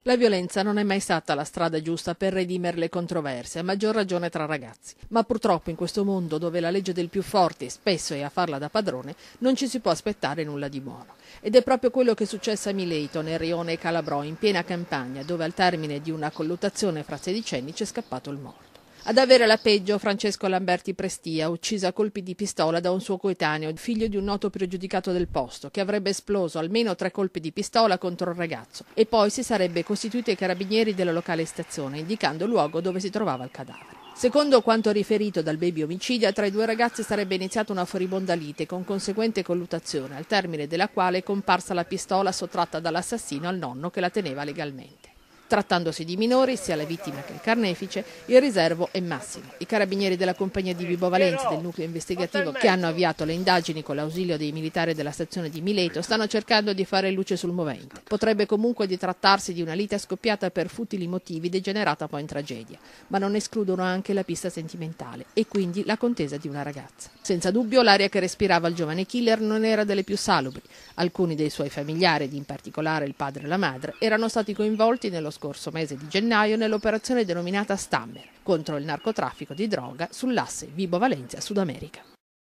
La violenza non è mai stata la strada giusta per redimere le controversie, a maggior ragione tra ragazzi. Ma purtroppo in questo mondo dove la legge del più forte spesso è a farla da padrone, non ci si può aspettare nulla di buono. Ed è proprio quello che è successo a Mileto, nel rione Calabrò, in piena campagna, dove al termine di una colluttazione fra sedicenni c'è scappato il morto. Ad avere la peggio Francesco Lamberti Prestia, ucciso a colpi di pistola da un suo coetaneo, figlio di un noto pregiudicato del posto, che avrebbe esploso almeno 3 colpi di pistola contro il ragazzo e poi si sarebbe costituito ai carabinieri della locale stazione, indicando il luogo dove si trovava il cadavere. Secondo quanto riferito dal baby omicidia, tra i due ragazzi sarebbe iniziata una furibonda lite con conseguente colluttazione, al termine della quale è comparsa la pistola sottratta dall'assassino al nonno che la teneva legalmente. Trattandosi di minori, sia la vittima che il carnefice, il riservo è massimo. I carabinieri della compagnia di Vibo Valentia del nucleo investigativo, che hanno avviato le indagini con l'ausilio dei militari della stazione di Mileto, stanno cercando di fare luce sul movente. Potrebbe comunque di trattarsi di una lite scoppiata per futili motivi degenerata poi in tragedia, ma non escludono anche la pista sentimentale e quindi la contesa di una ragazza. Senza dubbio l'aria che respirava il giovane killer non era delle più salubri. Alcuni dei suoi familiari, ed in particolare il padre e la madre, erano stati coinvolti nello scorso mese di gennaio nell'operazione denominata Stammer contro il narcotraffico di droga sull'asse Vibo Valentia-Sud America.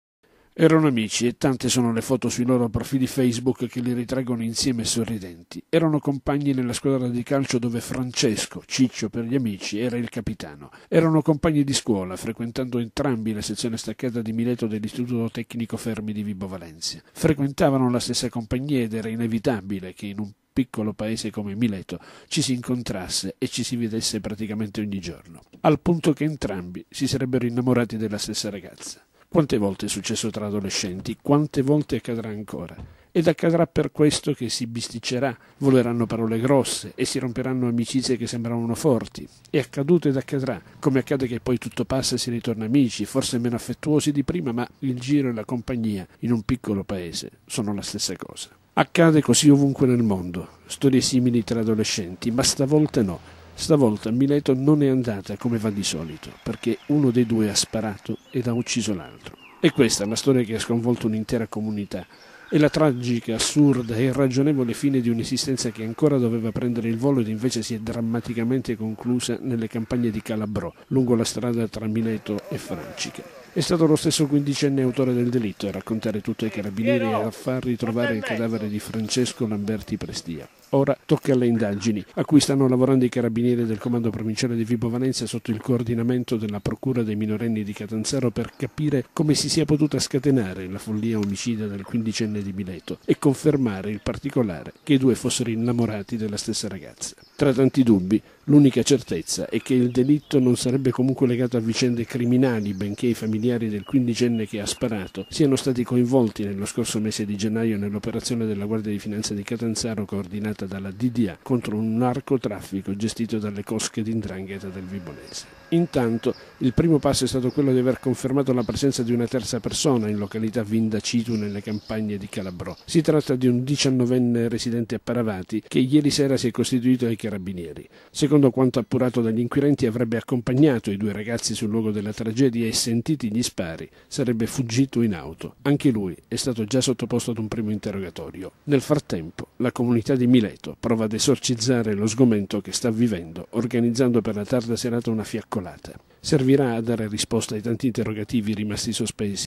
Erano amici e tante sono le foto sui loro profili Facebook che li ritraggono insieme sorridenti. Erano compagni nella squadra di calcio dove Francesco, Ciccio per gli amici, era il capitano. Erano compagni di scuola, frequentando entrambi la sezione staccata di Mileto dell'Istituto Tecnico Fermi di Vibo Valentia. Frequentavano la stessa compagnia ed era inevitabile che in un piccolo paese come Mileto ci si incontrasse e ci si vedesse praticamente ogni giorno, al punto che entrambi si sarebbero innamorati della stessa ragazza. Quante volte è successo tra adolescenti, quante volte accadrà ancora. Ed accadrà per questo che si bisticcerà, voleranno parole grosse e si romperanno amicizie che sembravano forti. È accaduto ed accadrà, come accade che poi tutto passa e si ritorna amici, forse meno affettuosi di prima, ma il giro e la compagnia in un piccolo paese sono la stessa cosa. Accade così ovunque nel mondo, storie simili tra adolescenti, ma stavolta no. Stavolta Mileto non è andata come va di solito, perché uno dei due ha sparato ed ha ucciso l'altro. E questa è la storia che ha sconvolto un'intera comunità. È la tragica, assurda e irragionevole fine di un'esistenza che ancora doveva prendere il volo ed invece si è drammaticamente conclusa nelle campagne di Calabrò, lungo la strada tra Mileto e Francica. È stato lo stesso quindicenne autore del delitto a raccontare tutto ai carabinieri e a far ritrovare il cadavere di Francesco Lamberti Prestia. Ora tocca alle indagini, a cui stanno lavorando i carabinieri del comando provinciale di Vibo Valentia sotto il coordinamento della procura dei minorenni di Catanzaro per capire come si sia potuta scatenare la follia omicida del quindicenne di Mileto e confermare il particolare che i due fossero innamorati della stessa ragazza. Tra tanti dubbi, l'unica certezza è che il delitto non sarebbe comunque legato a vicende criminali, benché i familiari del quindicenne che ha sparato siano stati coinvolti nello scorso mese di gennaio nell'operazione della Guardia di Finanza di Catanzaro coordinata dalla DDA contro un narcotraffico gestito dalle cosche di 'ndrangheta del Vibonese. Intanto il primo passo è stato quello di aver confermato la presenza di una terza persona in località Vindacitu nelle campagne di Calabrò. Si tratta di un 19enne residente a Paravati che ieri sera si è costituito ai carabinieri. Secondo quanto appurato dagli inquirenti avrebbe accompagnato i due ragazzi sul luogo della tragedia e sentiti gli spari sarebbe fuggito in auto. Anche lui è stato già sottoposto ad un primo interrogatorio. Nel frattempo la comunità di Mileto prova ad esorcizzare lo sgomento che sta vivendo organizzando per la tarda serata una fiaccolata. Servirà a dare risposta ai tanti interrogativi rimasti sospesi